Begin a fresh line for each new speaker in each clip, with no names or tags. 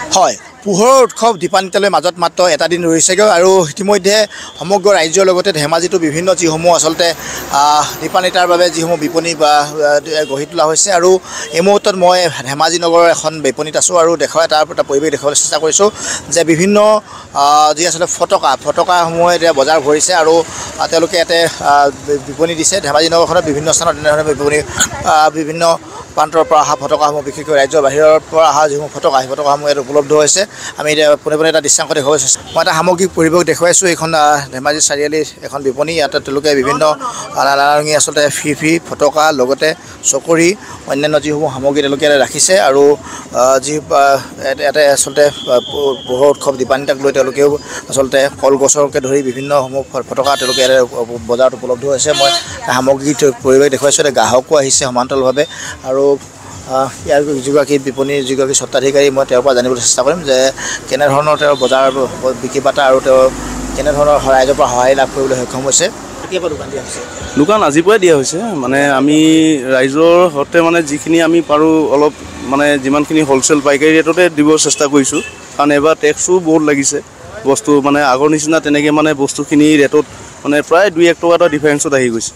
হয় পোহৰৰ উৎসৱ দীপান্বিতালৈ মাজত মাত্ৰ এটা দিন ৰৈছেগৈ আৰু ইতিমধ্যে সমগ্ৰ ৰাজ্যৰ লগতে ধেমাজিতো বিভিন্ন যিসমূহ আচলতে দীপান্বিতাৰ বাবে যিসমূহ বিপণী গঢ়ি তোলা হৈছে আৰু এই মুহূৰ্তত মই ধেমাজি নগৰৰ এখন বিপণীত আছোঁ আৰু দেখুৱাই তাৰ এটা পৰিৱেশ দেখুৱাবলৈ চেষ্টা কৰিছোঁ যে বিভিন্ন যি আচলতে ফটকাসমূহে এতিয়া বজাৰ ভৰিছে আৰু তেওঁলোকে ইয়াতে বিপণী দিছে ধেমাজি নগৰখনত বিভিন্ন স্থানত এনেধৰণে বিপণী বিভিন্ন প্ৰান্তৰ পৰা অহা ফটকাসমূহ বিশেষকৈ ৰাজ্যৰ বাহিৰৰ পৰা অহা যিসমূহ ফটকা সেই ফটকাসমূহ ইয়াত উপলব্ধ হৈছে আমি এতিয়া পোনে পোনে এটা দৃশ্যাংশ দেখুৱাব চেষ্টা মই এটা সামগ্ৰিক পৰিৱেশ দেখুৱাইছোঁ এইখন ধেমাজি চাৰিআলিৰ এখন বিপণী ইয়াতে তেওঁলোকে বিভিন্ন নানাৰঙী আচলতে ফি ফটকা লগতে চকৰি অন্যান্য যিসমূহ সামগ্ৰী তেওঁলোকে ৰাখিছে আৰু যি ইয়াতে আচলতে পোহৰ উৎসৱ দীপান্বিতাক লৈ তেওঁলোকেও আচলতে কলগছকে ধৰি বিভিন্নসমূহ ফটকা তেওঁলোকে ইয়াতে বজাৰত উপলব্ধ হৈছে মই সামগ্ৰিক পৰিৱেশ দেখুৱাইছোঁ এতিয়া গ্ৰাহকো আহিছে সমান্তৰালভাৱে আৰু ইয়াৰ যিগৰাকী বিপণীৰ যিগৰাকী স্বত্বাধিকাৰী মই তেওঁৰ পৰা জানিবলৈ চেষ্টা কৰিম যে কেনেধৰণৰ তেওঁৰ বজাৰ বিক্ৰী বাৰ্তা আৰু তেওঁ কেনেধৰণৰ ৰাইজৰ পৰা সহায় লাভ কৰিবলৈ সক্ষম হৈছে কেতিয়াবা দোকান দিয়া হৈছে
দোকান আজিৰ পৰাই দিয়া হৈছে মানে আমি ৰাইজৰ সৈতে মানে যিখিনি আমি পাৰোঁ অলপ মানে যিমানখিনি হ'লচেল পাইকাৰী ৰেটতে দিব চেষ্টা কৰিছোঁ কাৰণ এবাৰ টেক্সো বহুত লাগিছে বস্তু মানে আগৰ নিচিনা তেনেকৈ মানে বস্তুখিনি ৰেটত মানে প্ৰায় 2-1 টকা এটা ডিফাৰেঞ্চত আহি গৈছে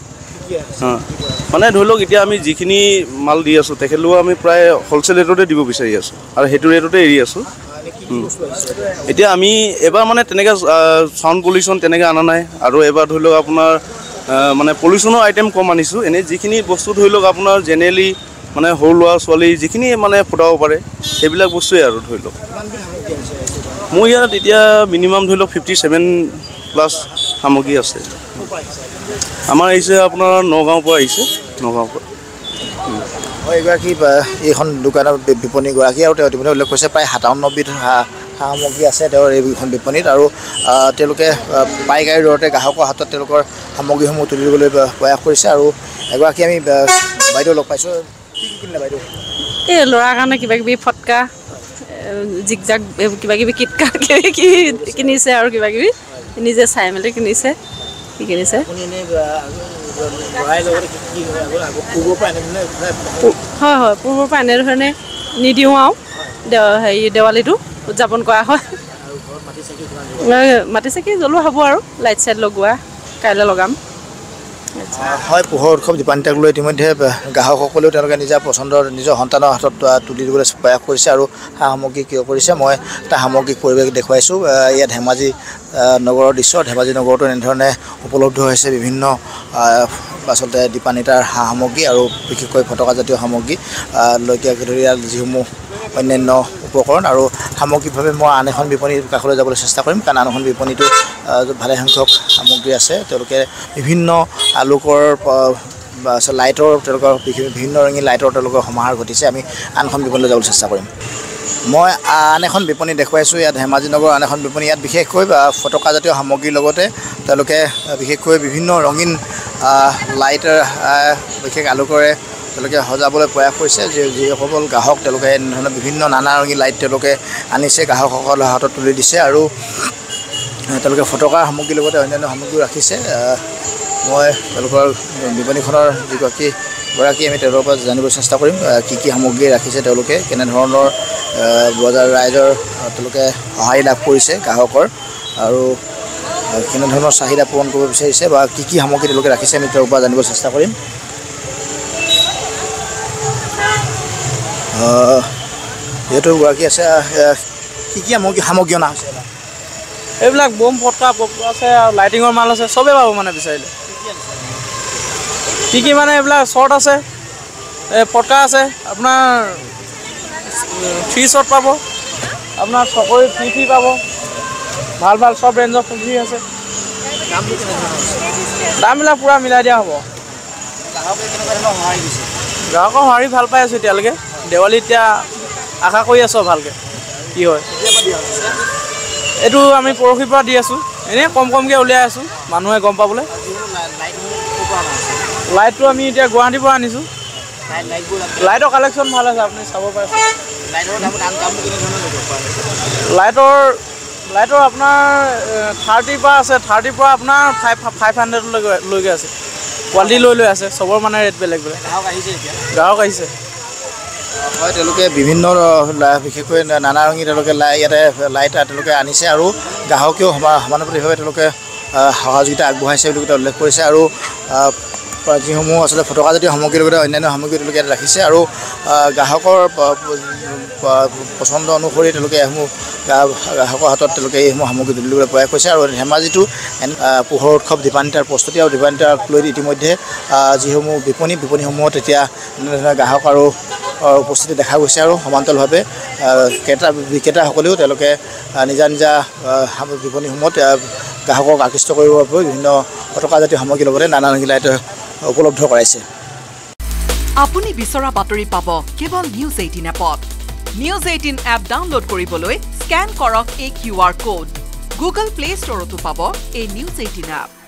মানে ধৰি লওক এতিয়া আমি যিখিনি মাল দি আছোঁ তেখেতলোকক আমি প্ৰায় হ'লচেল ৰেটতে দিব বিচাৰি আছোঁ আৰু সেইটো ৰেটতে এৰি আছোঁ এতিয়া আমি এবাৰ মানে তেনেকৈ চাউণ্ড পলিউশ্যন তেনেকৈ অনা নাই আৰু এবাৰ ধৰি লওক আপোনাৰ মানে পলিউশ্যনৰ আইটেম কম আনিছোঁ এনেই যিখিনি বস্তু ধৰি লওক আপোনাৰ জেনেৰেলি মানে সৰু ল'ৰা ছোৱালী যিখিনি মানে ফুটাব পাৰে সেইবিলাক বস্তুৱেই আৰু ধৰি লওক মোৰ ইয়াত এতিয়া মিনিমাম ধৰি লওক 57+ সামগ্ৰী আছে আমাৰ আহিছে আপোনাৰ নগাঁৱৰ পৰা আহিছে নগাঁৱৰ পৰা
এগৰাকী এইখন দোকানৰ বিপণীগৰাকী আৰু তেওঁ ইতিমধ্যে উল্লেখ কৰিছে প্ৰায় 57বিধ সামগ্ৰী আছে তেওঁৰ এইখন বিপণীত আৰু তেওঁলোকে পাইকাৰী দৰতে গ্ৰাহকৰ হাতত তেওঁলোকৰ সামগ্ৰীসমূহ তুলি দিবলৈ প্ৰয়াস কৰিছে আৰু এগৰাকী আমি বাইদেউ লগ পাইছোঁ কি কিনিলে বাইদেউ
এই ল'ৰাৰ কাৰণে কিবাকিবি ফটকা জিগজাগ কিবাকিবি কিটকাট কি কিনিছে আৰু কিবাকিবি নিজে চাই মেলি কিনিছে কি কিনিছে হয় হয় পূৰ্বৰ পৰা এনেধৰণে নিদিওঁ আৰু হেৰি দেৱালীটো উদযাপন কৰা হয় মাটি চাকি জ্বলোৱা হ'ব আৰু লাইট চাইট লগোৱা কাইলৈ লগাম
হয় পোহৰ উৎসৱ দীপান্বিতাক লৈ ইতিমধ্যে গ্ৰাহকসকলেও তেওঁলোকে নিজৰ পচন্দৰ নিজৰ সন্তানৰ হাতত তুলি দিবলৈ প্ৰয়াস কৰিছে আৰু সা সামগ্ৰী ক্ৰয় কৰিছে মই এটা সামগ্ৰিক পৰিৱেশ দেখুৱাইছোঁ ইয়াত ধেমাজি নগৰৰ দৃশ্য ধেমাজি নগৰতো এনেধৰণে উপলব্ধ হৈছে বিভিন্ন আচলতে দীপান্বিতাৰ সা সামগ্ৰী আৰু বিশেষকৈ ফটকাজাতীয় সামগ্ৰী লৈকে ধৰি যিসমূহ অন্যান্য উপকৰণ আৰু সামগ্ৰিকভাৱে মই আন এখন বিপণীৰ কাষলৈ যাবলৈ চেষ্টা কৰিম কাৰণ আন এখন বিপণীটো ভালেসংখ্যক সামগ্ৰী আছে তেওঁলোকে বিভিন্ন আলোকৰ লাইটৰ তেওঁলোকৰ বিভিন্ন ৰঙীন লাইটৰ তেওঁলোকৰ সমাহাৰ ঘটিছে আমি আন এখন বিপণীলৈ যাবলৈ চেষ্টা কৰিম মই আন এখন বিপণী দেখুৱাইছোঁ ইয়াত ধেমাজি নগৰৰ আন এখন বিপণী ইয়াত বিশেষকৈ ফটকাজাতীয় সামগ্ৰীৰ লগতে তেওঁলোকে বিশেষকৈ বিভিন্ন ৰঙীন লাইটৰ বিশেষ আলোকৰে তেওঁলোকে সজাবলৈ প্ৰয়াস কৰিছে যিসকল গ্ৰাহক তেওঁলোকে এনেধৰণৰ বিভিন্ন নানা ৰঙী লাইট তেওঁলোকে আনিছে গ্ৰাহকসকলৰ হাতত তুলি দিছে আৰু তেওঁলোকে ফটকাৰ সামগ্ৰীৰ লগতে অন্যান্য সামগ্ৰী ৰাখিছে মই তেওঁলোকৰ বিপণীখনৰ যিগৰাকী আমি তেওঁলোকৰ পৰা জানিবলৈ চেষ্টা কৰিম কি কি সামগ্ৰী ৰাখিছে তেওঁলোকে কেনেধৰণৰ বজাৰ ৰাইজৰ তেওঁলোকে সহায় লাভ কৰিছে গ্ৰাহকৰ আৰু কেনেধৰণৰ চাহিদা পূৰণ কৰিব বিচাৰিছে বা কি কি সামগ্ৰী তেওঁলোকে ৰাখিছে আমি তেওঁৰ পৰা জানিবলৈ চেষ্টা কৰিম যিহেতু গৰাকী আছে কি কি সামগ্ৰী অনা হৈছে
এইবিলাক বম ফটকা আছে আৰু লাইটিঙৰ মাল আছে চবেই পাব মানে বিচাৰিলে কি মানে এইবিলাক শ্বৰ্ট আছে ফটকা আছে আপোনাৰ 3 শ্বৰ্ট পাব আপোনাৰ চকৰি ফ্ৰী পাব ভাল ভাল চব ৰেঞ্জৰ ফ্ৰী আছে দামবিলাক পূৰা মিলাই দিয়া হ'ব গ্ৰাহকৰ সঁহাৰি ভাল পাই আছোঁ এতিয়ালৈকে দেৱালী এতিয়া আশা কৰি আছোঁ ভালকৈ কি হয় এইটো আমি পৰহিৰ পৰা দি আছোঁ এনেই কমকৈ উলিয়াই আছোঁ মানুহে গম পাবলৈ লাইটটো আমি এতিয়া গুৱাহাটীৰ পৰা আনিছোঁ লাইটৰ কালেকশ্যন ভাল আছে আপুনি চাব পাৰে লাইটৰ আপোনাৰ 30 পৰা আছে 30 পৰা আপোনাৰ 500লৈকে আছে কোৱালিটি লৈ আছে চবৰ মানে ৰেট বেলেগ গ্ৰাহক আহিছে
হয় তেওঁলোকে বিভিন্ন বিশেষকৈ নানা ৰঙী তেওঁলোকে ইয়াতে লাইট তেওঁলোকে আনিছে আৰু গ্ৰাহকেও সমানুপাতিকভাৱে তেওঁলোকে সহযোগিতা আগবঢ়াইছে বুলি উল্লেখ কৰিছে আৰু যিসমূহ আচলতে ফটকাজাতীয় সামগ্ৰীৰ লগতে অন্যান্য সামগ্ৰী তেওঁলোকে ইয়াত ৰাখিছে আৰু গ্ৰাহকৰ পচন্দ অনুসৰি তেওঁলোকে এইসমূহ গ্ৰাহকৰ হাতত তেওঁলোকে এইসমূহ সামগ্ৰী তুলিবলৈ প্ৰয়াস কৰিছে আৰু ধেমাজিটো পোহৰ উৎসৱ দীপান্বিতাৰ প্ৰস্তুতি আৰু দীপান্বিতাক লৈ ইতিমধ্যে যিসমূহ বিপণীসমূহত এতিয়া গ্ৰাহক আৰু উপস্থিতি দেখা গৈছে আৰু সমান্তৰালভাৱে বিক্ৰেতাসকলেও তেওঁলোকে নিজা নিজা বিপণীসমূহত গ্ৰাহকক আকৃষ্ট কৰিবৰ বাবে বিভিন্ন ফটকাজাতীয় সামগ্ৰীৰ লগতে নানা লাইট উপলব্ধ কৰাইছে।
আপুনি বিচৰা বাতৰি পাব কেৱল নিউজ 18 এপত। নিউজ 18 এপ ডাউনলোড কৰিবলৈ স্কেন কৰক এই QR কোড। গুগল প্লে ষ্টৰতো পাব এই নিউজ 18 এপ।